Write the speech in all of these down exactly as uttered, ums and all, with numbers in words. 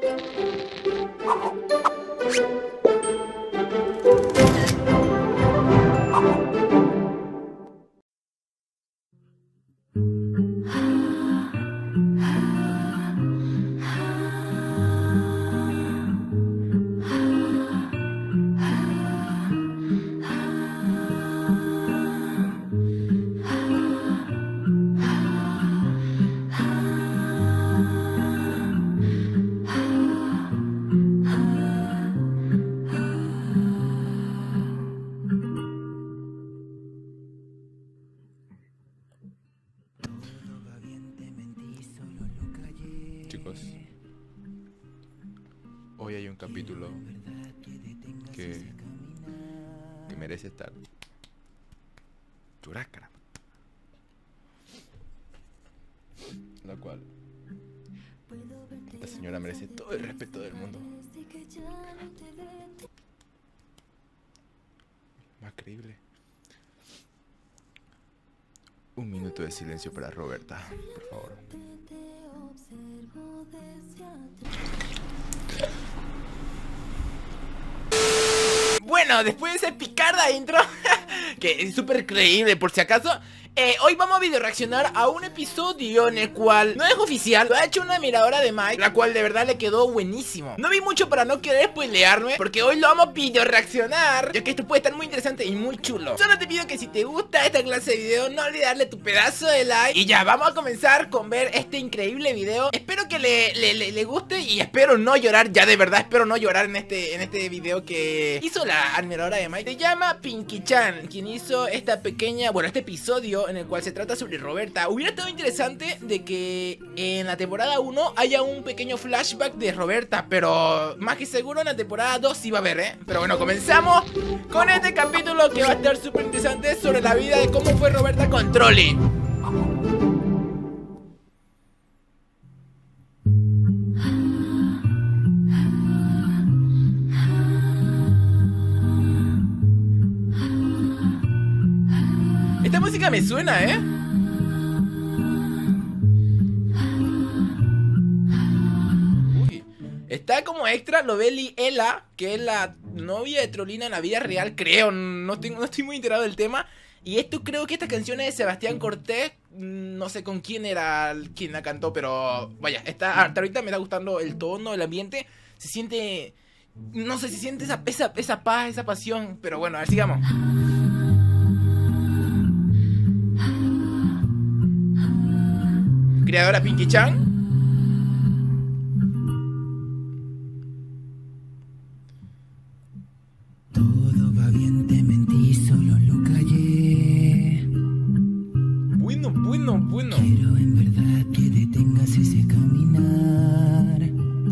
Chicos, hoy hay un capítulo que, que merece estar. Llorar, caramba. La cual esta señora merece todo el respeto del mundo. Más creíble. Un minuto de silencio para Roberta, por favor. Bueno, después de esa picarda intro que es súper creíble por si acaso, eh, hoy vamos a video reaccionar a un episodio en el cual no es oficial, lo ha hecho una miradora de Mike, la cual de verdad le quedó buenísimo. No vi mucho para no querer spoilearme, porque hoy lo vamos a video reaccionar, ya que esto puede estar muy interesante y muy chulo. Solo te pido que si te gusta esta clase de video, no olvides darle tu pedazo de like. Y ya, vamos a comenzar con ver este increíble video. Espero que le, le, le, le guste y espero no llorar, ya de verdad espero no llorar en este, en este video que hizo la admiradora de Mike. Se llama Pinky-chan, quien hizo esta pequeña, bueno, este episodio en el cual se trata sobre Roberta. Hubiera estado interesante de que en la temporada uno haya un pequeño flashback de Roberta, pero más que seguro en la temporada dos sí va a haber, ¿eh? Pero bueno, comenzamos con este capítulo que va a estar súper interesante sobre la vida de cómo fue Roberta con Trolli. Esta música me suena, ¿eh? Uy, está como extra Lovely Ella, que es la novia de Trollina en la vida real, creo. No, tengo, no estoy muy enterado del tema. Y esto creo que esta canción es de Sebastián Cortés. No sé con quién era quien la cantó, pero vaya, está, hasta ahorita me está gustando el tono, el ambiente. Se siente... No sé, se siente esa, esa, esa paz, esa pasión. Pero bueno, a ver, sigamos. Creadora Pinky-chan. Todo va bien, te mentí, solo lo callé. Bueno, bueno, bueno. Quiero en verdad que detengas ese caminar.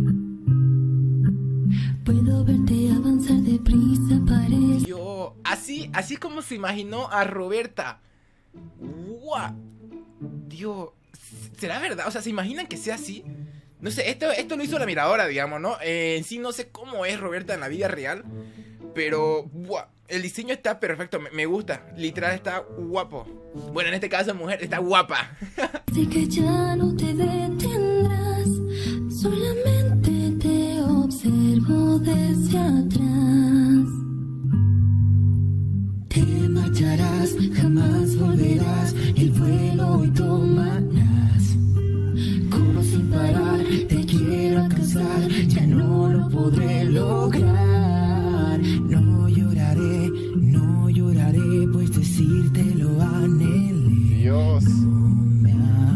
Puedo verte avanzar deprisa, parece. Yo, así, así es como se imaginó a Roberta. ¡Guau! Dios, ¿será verdad? O sea, ¿se imaginan que sea así? No sé, esto, esto lo hizo la miradora, digamos, ¿no? Eh, en sí no sé cómo es Roberta en la vida real, pero ¡buah! El diseño está perfecto, me, me gusta. Literal está guapo. Bueno, en este caso mujer está guapa. Sé que ya no te detendrás, solamente te observo desde atrás. Te marcharás, jamás volverás, el vuelo hoy tomarás. Corro sin parar, te quiero alcanzar, ya no lo podré lograr. No lloraré, no lloraré, pues decirte lo anhelé. Dios. No me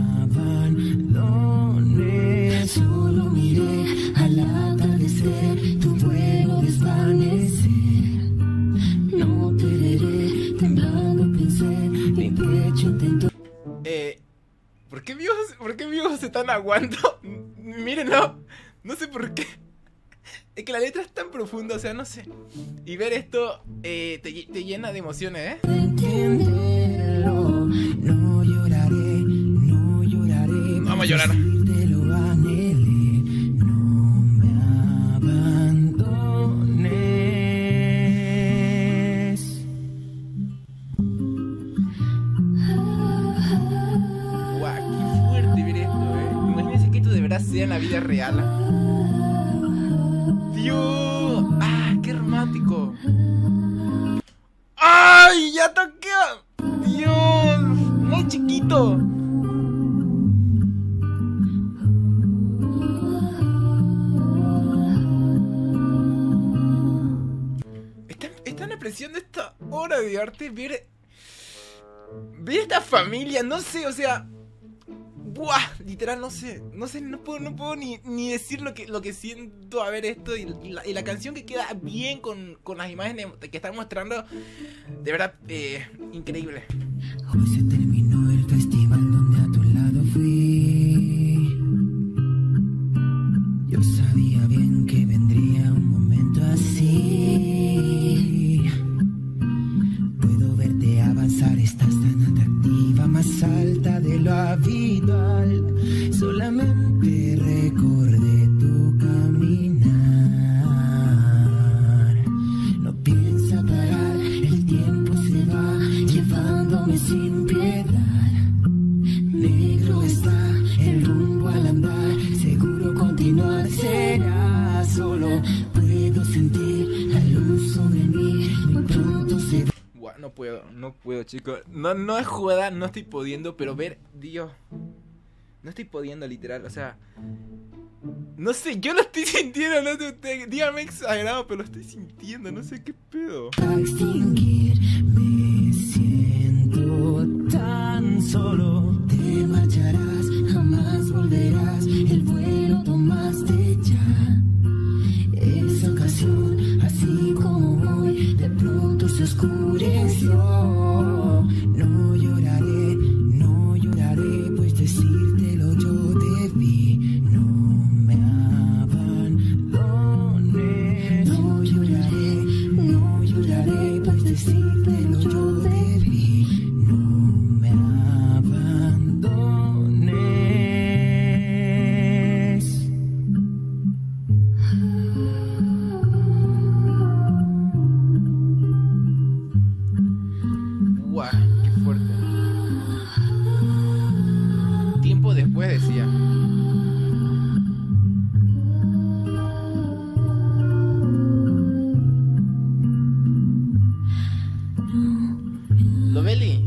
abandones, solo miré al atardecer, tu vuelo desvanecer. No te veré, temblando pensé, mi pecho intentó. Eh, ¿por qué viejos, por qué viejos se están aguando? Mírenlo, no sé por qué. Es que la letra es tan profunda, o sea, no sé. Y ver esto eh, te, te llena de emociones, ¿eh? Entiéndelo, no lloraré, no lloraré. Vamos a llorar. Decirte lo anhelé, no me abandones. Guau, qué fuerte ver esto, ¿eh? Imagínense que esto de verdad sea en la vida real. obra de arte ver... Ver esta familia, no sé, o sea... Buah, literal, no sé, no sé, no puedo, no puedo ni, ni decir lo que, lo que siento a ver esto y, y, la, y la canción que queda bien con, con las imágenes que están mostrando, de verdad, eh, increíble. Hoy se terminó el festival donde a tu lado fui. Yo sabía bien que vendría un momento así. Puedo verte avanzar, estás tan atractiva, más alta de lo habitual. Solamente recordé tu caminar. No piensa parar, el tiempo se va llevándome sin piedad. Negro está el rumbo al andar, seguro continuar será. Solo puedo sentir la luz sobre mí, muy pronto se va. No puedo, no puedo, chicos. No, no es jugada, no estoy pudiendo, pero ver, Dios. No estoy pudiendo, literal, o sea. No sé, yo lo estoy sintiendo, no sé usted. Dígame exagerado, pero lo estoy sintiendo, no sé qué pedo. A extinguir, me siento tan solo. Te marcharás, jamás volverás. El vuelo tomaste ya. Esa ocasión, así como hoy, de pronto se oscureció. No lloraré, no lloraré, pues decírtelo yo debí. No me abandones. No lloraré, no lloraré, pues decírtelo yo debí. No me abandones. Guau, qué fuerte. Tiempo después decía. Lovely.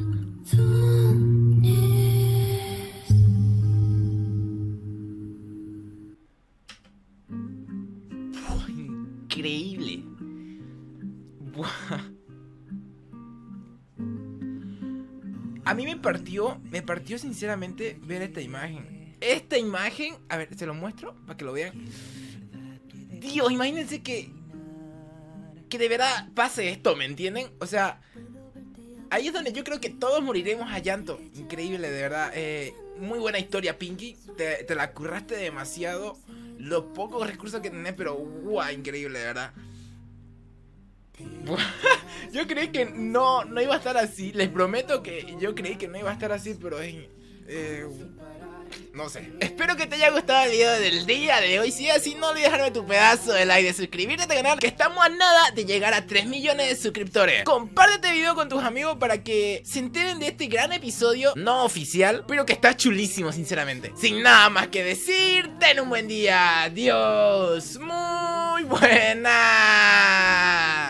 Uf, increíble. Buah. A mí me partió, me partió sinceramente ver esta imagen. Esta imagen, a ver, se lo muestro para que lo vean. Dios, imagínense que que de verdad pase esto, ¿me entienden? O sea, ahí es donde yo creo que todos moriremos a llanto. Increíble, de verdad. Eh, muy buena historia, Pinky. Te, te la curraste demasiado. Los pocos recursos que tenés, pero guau, increíble, de verdad. Yo creí que no, no iba a estar así. Les prometo que yo creí que no iba a estar así, pero eh, eh, no sé. Espero que te haya gustado el video del día de hoy. Si es así, no olvides dejarme tu pedazo de like, de suscribirte a este canal, que estamos a nada de llegar a tres millones de suscriptores. Comparte este video con tus amigos para que se enteren de este gran episodio no oficial, pero que está chulísimo, sinceramente. Sin nada más que decir, ten un buen día. Adiós. Muy buena.